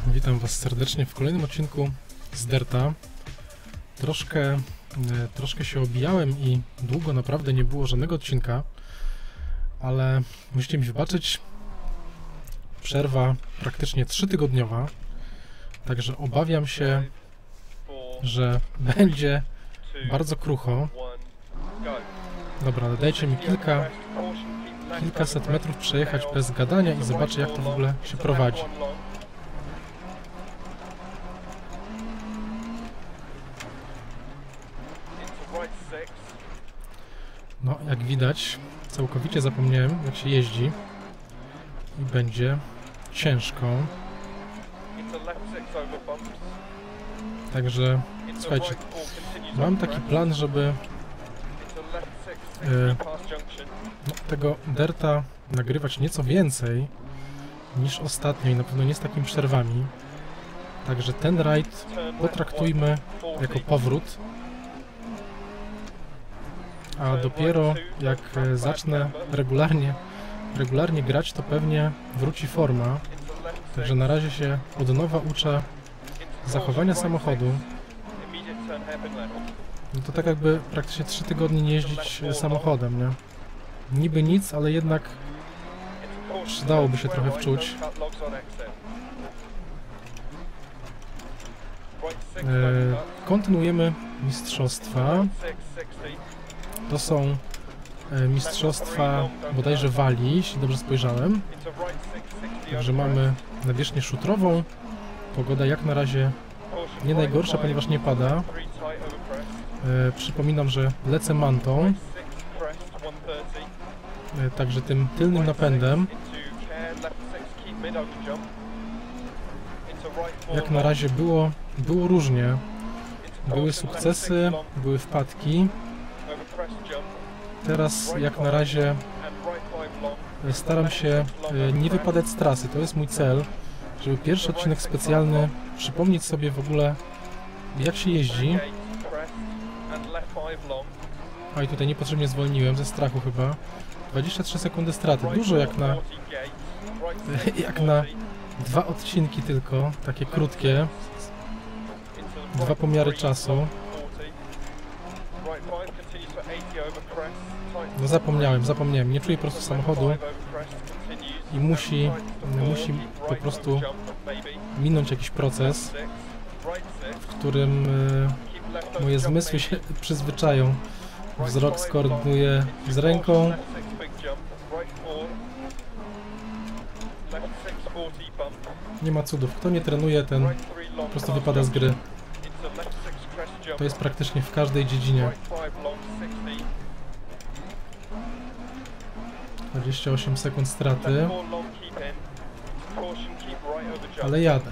Witam Was serdecznie w kolejnym odcinku z Dirta. Troszkę się obijałem i długo naprawdę nie było żadnego odcinka, ale musicie mi wybaczyć, przerwa praktycznie 3-tygodniowa, także obawiam się, że będzie bardzo krucho. Dobra, ale dajcie mi kilkaset metrów przejechać bez gadania i zobaczę, jak to w ogóle się prowadzi. No, jak widać, całkowicie zapomniałem, jak się jeździ i będzie ciężko. Także, słuchajcie, mam taki plan, żeby tego Dirta nagrywać nieco więcej niż ostatnio i na pewno nie z takimi przerwami. Także ten rajd potraktujmy jako powrót. A dopiero jak zacznę regularnie grać, to pewnie wróci forma. Także na razie się od nowa uczę zachowania samochodu. No to tak jakby praktycznie 3 tygodnie nie jeździć samochodem, nie? Niby nic, ale jednak przydałoby się trochę wczuć. Kontynuujemy mistrzostwa. To są mistrzostwa bodajże Walii, jeśli dobrze spojrzałem. Także mamy nawierzchnię szutrową. Pogoda jak na razie nie najgorsza, ponieważ nie pada. Przypominam, że lecę mantą. Także tym tylnym napędem. Jak na razie było różnie. Były sukcesy, były wpadki. Teraz jak na razie staram się nie wypadać z trasy. To jest mój cel, żeby pierwszy odcinek specjalny przypomnieć sobie w ogóle, jak się jeździ. A i tutaj niepotrzebnie zwolniłem, ze strachu chyba. 23 sekundy straty. Dużo jak na 2 odcinki tylko, takie krótkie. 2 pomiary czasu. No zapomniałem, nie czuję po prostu samochodu i musi po prostu minąć jakiś proces, w którym moje zmysły się przyzwyczają. Wzrok skoordynuje z ręką. Nie ma cudów. Kto nie trenuje, ten po prostu wypada z gry. To jest praktycznie w każdej dziedzinie. 28 sekund straty. Ale jadę.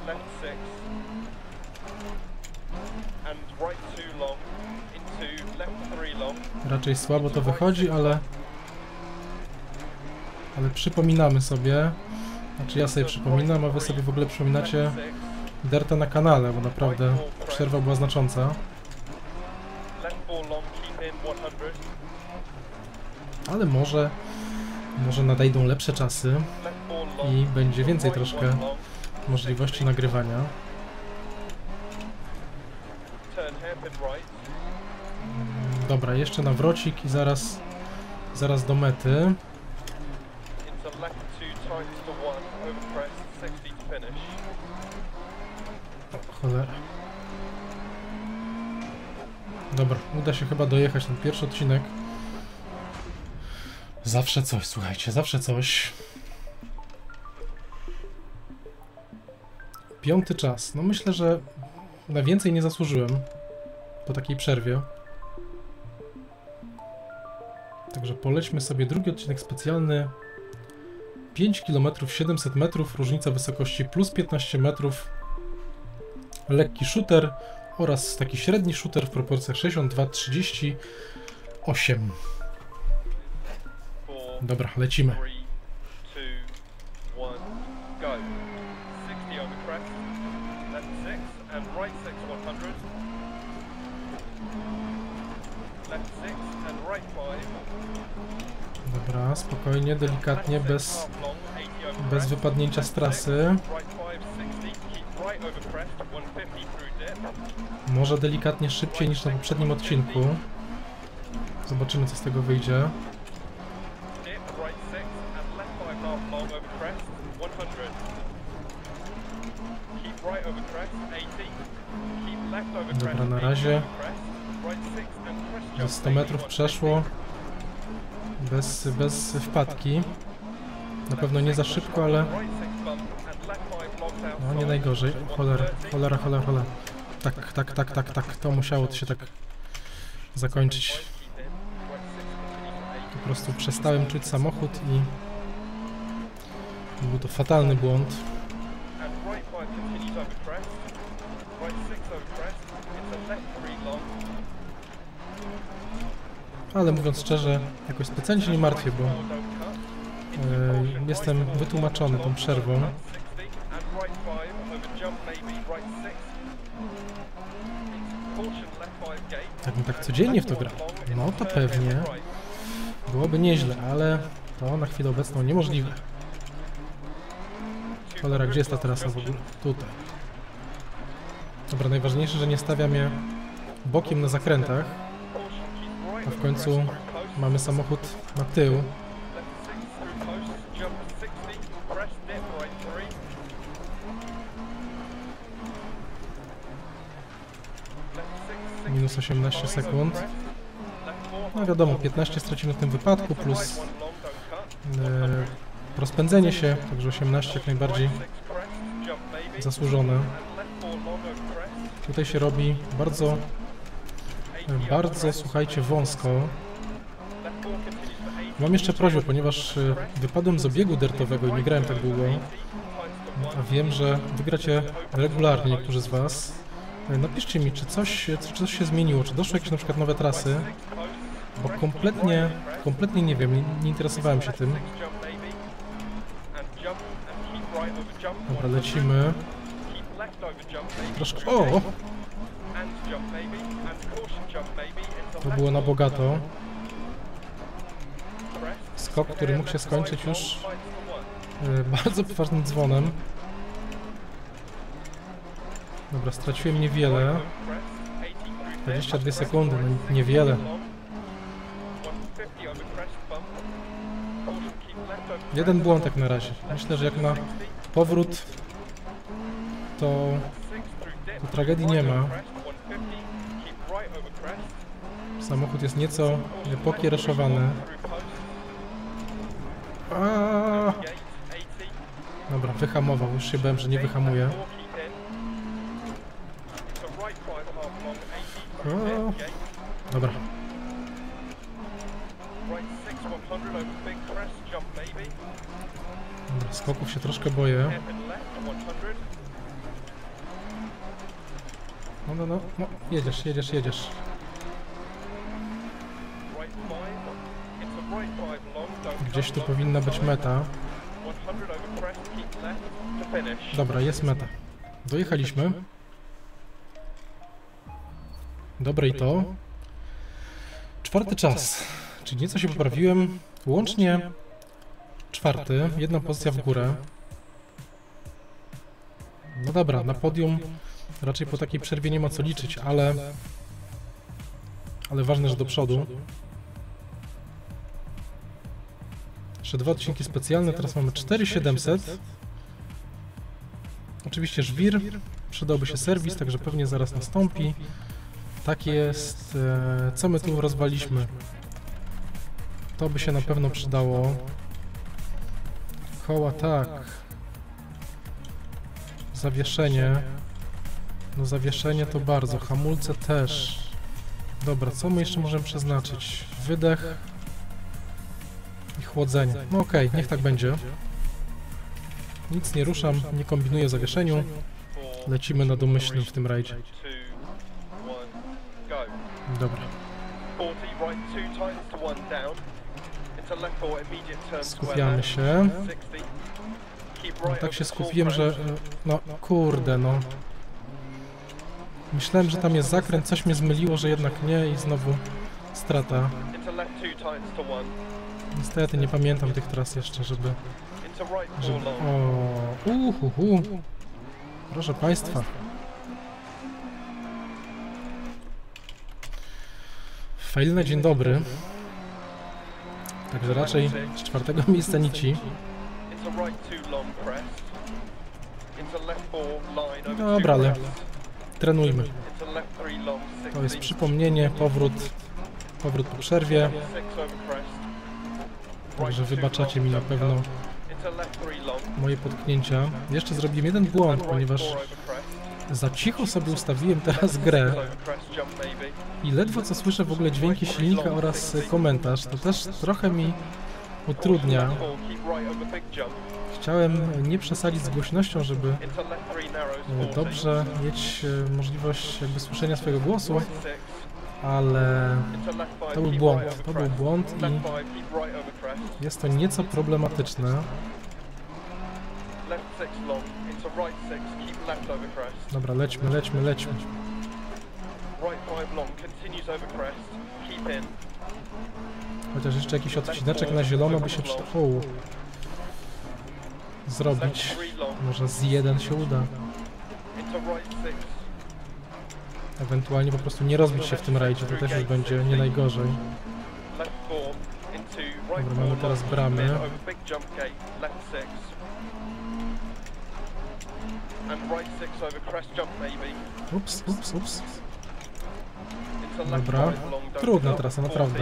Raczej słabo to wychodzi, ale przypominamy sobie. Znaczy ja sobie przypominam, a wy sobie w ogóle przypominacie Dirta na kanale, bo naprawdę przerwa była znacząca. Ale może nadejdą lepsze czasy i będzie więcej troszkę możliwości nagrywania. Dobra, jeszcze nawrocik i zaraz do mety. O, cholera. Dobra, uda się chyba dojechać ten pierwszy odcinek. Zawsze coś, słuchajcie, zawsze coś. 5. czas. No myślę, że na więcej nie zasłużyłem po takiej przerwie. Także polećmy sobie drugi odcinek specjalny. 5 km 700 metrów, różnica wysokości plus 15 metrów. Lekki shooter oraz taki średni shooter w proporcjach 62-38. Dobra, lecimy. Dobra, spokojnie, delikatnie, bez wypadnięcia z trasy. Może delikatnie szybciej niż na poprzednim odcinku. Zobaczymy, co z tego wyjdzie. Dobra, na razie ze 100 metrów przeszło bez wpadki. Na pewno nie za szybko, ale no nie najgorzej. Cholera. Tak. To musiało się tak zakończyć. Po prostu przestałem czuć samochód i był to fatalny błąd. Ale mówiąc szczerze, jakoś specjalnie się nie martwię, bo jestem wytłumaczony tą przerwą. Jakbym tak codziennie w to grał, no to pewnie byłoby nieźle, ale to na chwilę obecną niemożliwe. Cholera, gdzie jest ta trasa w ogóle? Tutaj. Dobra, najważniejsze, że nie stawiam je bokiem na zakrętach, a w końcu mamy samochód na tył. Minus 18 sekund. No wiadomo, 15 stracimy w tym wypadku, plus rozpędzenie się, także 18 jak najbardziej zasłużone. Tutaj się robi bardzo, słuchajcie, wąsko. Mam jeszcze prośbę, ponieważ wypadłem z obiegu dertowego i nie grałem tak długo, a wiem, że wy gracie regularnie, niektórzy z was. Napiszcie mi, czy coś się zmieniło, czy doszły jakieś na przykład nowe trasy, bo kompletnie nie wiem, nie interesowałem się tym. Dobra, lecimy. Troszkę... O! To było na bogato. Skok, który mógł się skończyć już bardzo poważnym dzwonem. Dobra, straciłem niewiele. 22 sekundy, no niewiele. Jeden błąd jak na razie. Myślę, że jak na powrót to tragedii nie ma. Samochód jest nieco pokiereszowany. Dobra, wyhamował. Już się bałem, że nie wyhamuje. Dobra. Dobra, skoków się troszkę boję. No, jedziesz. Gdzieś tu powinna być meta. Dobra, jest meta. Dojechaliśmy. Dobre i to. 4. czas. Czyli nieco się poprawiłem. Łącznie 4. Jedna pozycja w górę. No dobra, na podium raczej po takiej przerwie nie ma co liczyć, ale ważne, że do przodu. Jeszcze 2 odcinki specjalne, teraz mamy 4700. Oczywiście żwir, przydałby się serwis, także pewnie zaraz nastąpi. Tak jest. Co my tu rozwaliśmy? To by się na pewno przydało. Koła tak. Zawieszenie. No zawieszenie to bardzo. Hamulce też. Dobra, co my jeszcze możemy przeznaczyć? Wydech i chłodzenie. No okej, niech tak będzie. Nic nie ruszam, nie kombinuję o zawieszeniu. Lecimy na domyślnym w tym rajdzie. Dobra. Skupiamy się. No, tak się skupiłem, że... No, kurde, no. Myślałem, że tam jest zakręt, coś mnie zmyliło, że jednak nie i znowu strata. Niestety nie pamiętam tych tras jeszcze, żeby... O, Proszę Państwa. Fail na dzień dobry. Także raczej z 4. miejsca nici. Dobra, ale trenujmy. To jest przypomnienie, powrót po przerwie. Także wybaczacie mi na pewno moje potknięcia. Jeszcze zrobiłem jeden błąd, ponieważ za cicho sobie ustawiłem teraz grę i ledwo co słyszę w ogóle dźwięki silnika oraz komentarz. To też trochę mi utrudnia. Chciałem nie przesadzić z głośnością, żeby dobrze mieć możliwość jakby słyszenia swojego głosu, ale to był błąd i jest to nieco problematyczne. Dobra, lećmy. Chociaż jeszcze jakiś odcineczek na zielono by się przydał zrobić. Może z 1 się uda. Ewentualnie po prostu nie rozbić się w tym rajdzie, to też już będzie nie najgorzej. Dobra, mamy teraz bramy. Ups. Dobra. Trudna trasa, naprawdę.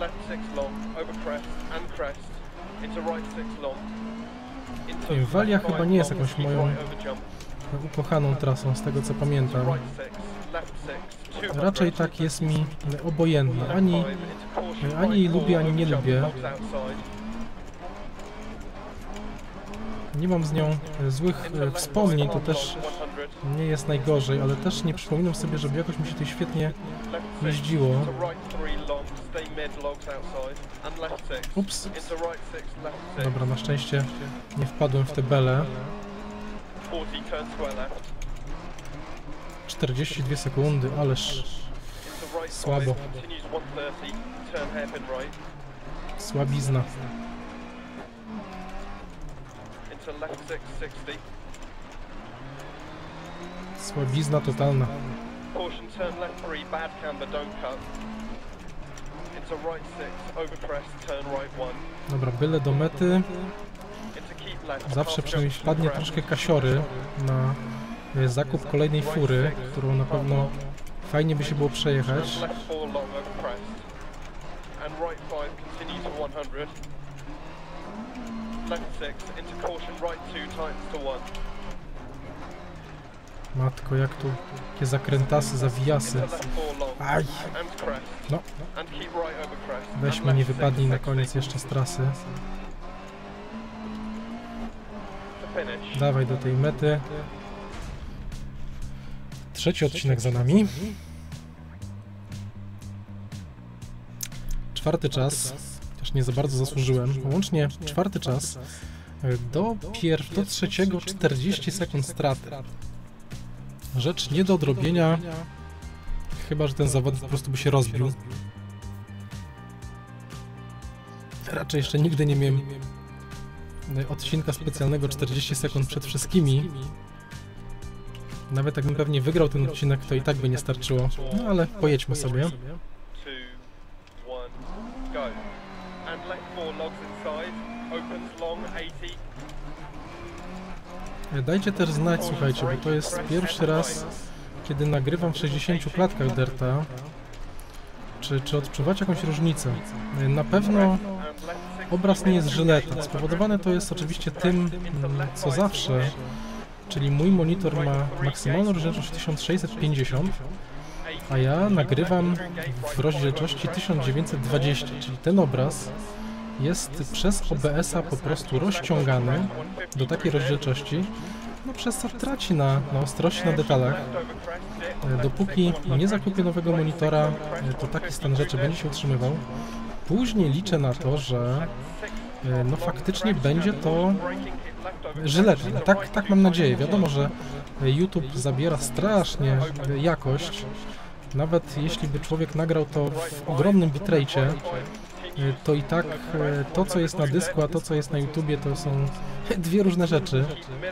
Walia chyba nie jest jakąś moją ukochaną trasą, z tego co pamiętam. Raczej tak jest mi obojętna. Ani jej lubię, ani nie lubię. Nie mam z nią złych wspomnień, to też nie jest najgorzej, ale też nie przypominam sobie, żeby jakoś mi się tutaj świetnie jeździło. Ups. Dobra, na szczęście nie wpadłem w te bele. 42 sekundy, ależ słabo. Słabizna. Słabizna totalna. Dobra, byle do mety. Zawsze przynajmniej wpadnie troszkę kasiory na zakup kolejnej fury, którą na pewno fajnie by się było przejechać. Matko, jak tu jakie zakrętasy, zawijasy. Aj! No. Weź mnie, nie wypadnij na koniec jeszcze z trasy. Dawaj do tej mety. 3. odcinek za nami. 4. czas. Też nie za bardzo zasłużyłem. Łącznie 4. czas. Do 3. 40 sekund straty. Rzecz nie do odrobienia. Chyba że ten zawodnik po prostu by się rozbił. Raczej jeszcze nigdy nie miałem odcinka specjalnego 40 sekund przed wszystkimi. Nawet jakbym pewnie wygrał ten odcinek, to i tak by nie starczyło. No ale pojedźmy sobie. Dajcie też znać, słuchajcie, bo to jest pierwszy raz, kiedy nagrywam w 60 klatkach Dirta. Czy odczuwacie jakąś różnicę? Na pewno obraz nie jest żyleta. Spowodowane to jest oczywiście tym, co zawsze, czyli mój monitor ma maksymalną rozdzielczość 1650, a ja nagrywam w rozdzielczości 1920, czyli ten obraz jest przez OBS-a po prostu rozciągany do takiej rozdzielczości, no przez co traci na ostrości, na detalach. Dopóki nie zakupię nowego monitora, to taki stan rzeczy będzie się utrzymywał. Później liczę na to, że no faktycznie będzie to żyletne. Tak mam nadzieję. Wiadomo, że YouTube zabiera strasznie jakość. Nawet jeśli by człowiek nagrał to w ogromnym bitrate'cie, to i tak to, co jest na dysku, a to, co jest na YouTubie, to są dwie różne rzeczy.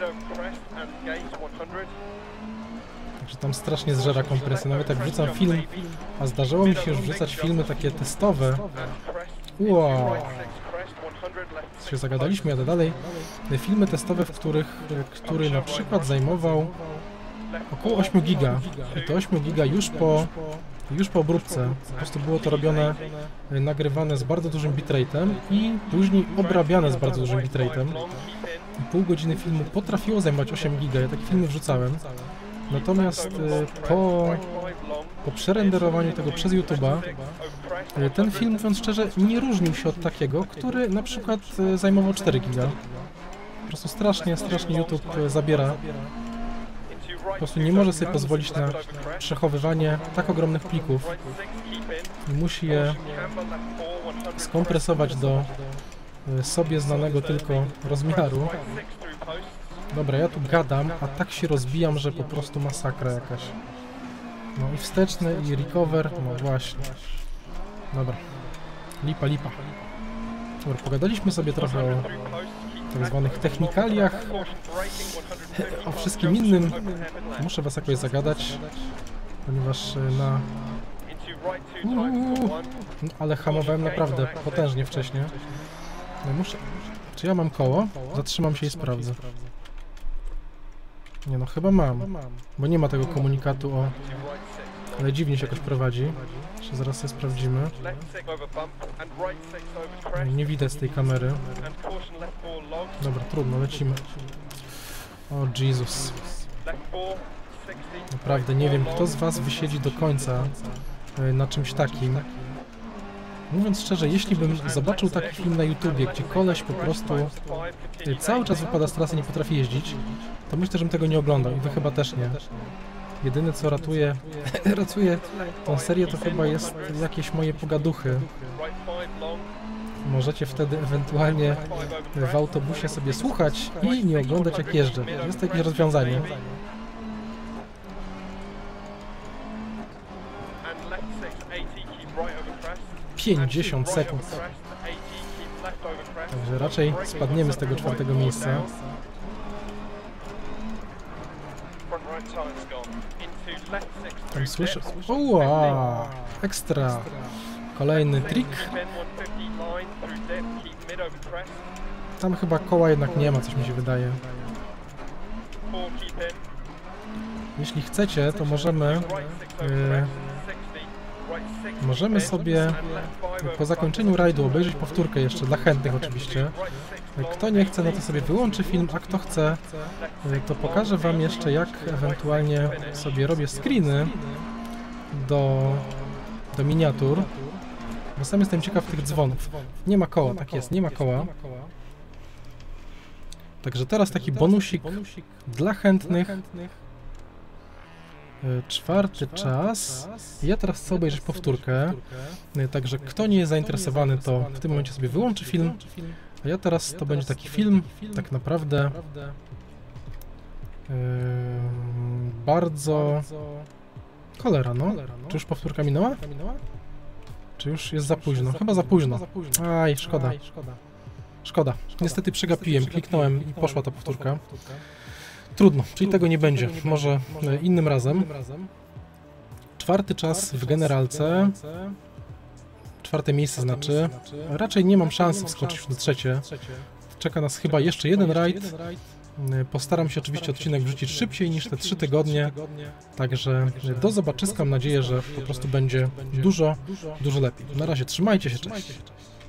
Także tam strasznie zżera kompresję. Nawet jak wrzucam film, a zdarzało mi się już wrzucać filmy takie testowe. Wow! Się zagadaliśmy, jadę dalej. Filmy testowe, który na przykład zajmował około 8 giga. I to 8 giga już po obróbce. Po prostu było to robione, nagrywane z bardzo dużym bitrate'em i później obrabiane z bardzo dużym bitrate'em. I pół godziny filmu potrafiło zajmować 8 giga. Ja takie filmy wrzucałem. Natomiast po przerenderowaniu tego przez YouTube'a ten film, mówiąc szczerze, nie różnił się od takiego, który na przykład zajmował 4 giga. Po prostu strasznie YouTube zabiera. Po prostu nie może sobie pozwolić na przechowywanie tak ogromnych plików. Musi je skompresować do sobie znanego tylko rozmiaru. Dobra, ja tu gadam, a tak się rozbijam, że po prostu masakra jakaś. No i wsteczny, i recover, no właśnie. Dobra. Lipa. Dobra, pogadaliśmy sobie trochę o tak zwanych technikaliach, o wszystkim innym. Muszę was jakoś zagadać, ponieważ na... No, ale hamowałem naprawdę potężnie wcześniej. No muszę... Czy ja mam koło? Zatrzymam się i sprawdzę. Nie no, chyba mam, bo nie ma tego komunikatu o... Ale dziwnie się jakoś prowadzi. Jeszcze zaraz sobie sprawdzimy. Nie widać z tej kamery. Dobra, trudno, lecimy. O Jezus. Naprawdę nie wiem, kto z was wysiedzi do końca na czymś takim. Mówiąc szczerze, jeśli bym zobaczył taki film na YouTubie, gdzie koleś po prostu cały czas wypada z trasy, nie potrafi jeździć, to myślę, żebym tego nie oglądał i wy chyba też nie. Jedyne co ratuje tą serię, to chyba jest jakieś moje pogaduchy. Możecie wtedy ewentualnie w autobusie sobie słuchać i nie oglądać jak jeżdżę. Jest to jakieś rozwiązanie. - 50 sekund. Także raczej spadniemy z tego 4. miejsca. Tam słyszę... Wow, ekstra! Kolejny trik. Tam chyba koła jednak nie ma, coś mi się wydaje. Jeśli chcecie, to możemy sobie po zakończeniu rajdu obejrzeć powtórkę jeszcze, dla chętnych oczywiście. Kto nie chce, no to sobie wyłączy film, a kto chce, to pokażę wam jeszcze, jak ewentualnie sobie robię screeny do miniatur, bo sam jestem ciekaw tych dzwonów. Nie ma koła, tak jest, nie ma koła. Także teraz taki bonusik dla chętnych. 4. czas. Ja teraz chcę obejrzeć powtórkę. Także kto nie jest zainteresowany, to w tym momencie sobie wyłączy film. A ja teraz to będzie taki film, tak naprawdę bardzo... Cholera, no. Czy już powtórka minęła? Czy już jest za późno? Chyba za późno. Aj, szkoda. Szkoda. Niestety przegapiłem, kliknąłem i poszła ta powtórka. Trudno, czyli tego nie będzie. Może innym razem. 4. czas w generalce. 4. miejsce znaczy. Raczej nie mam szansy wskoczyć do 3. Czeka nas chyba jeszcze jeden rajd. Postaram się oczywiście odcinek wrzucić szybciej niż te 3 tygodnie. Także do zobaczyska. Mam nadzieję, że po prostu będzie dużo lepiej. Na razie trzymajcie się, cześć.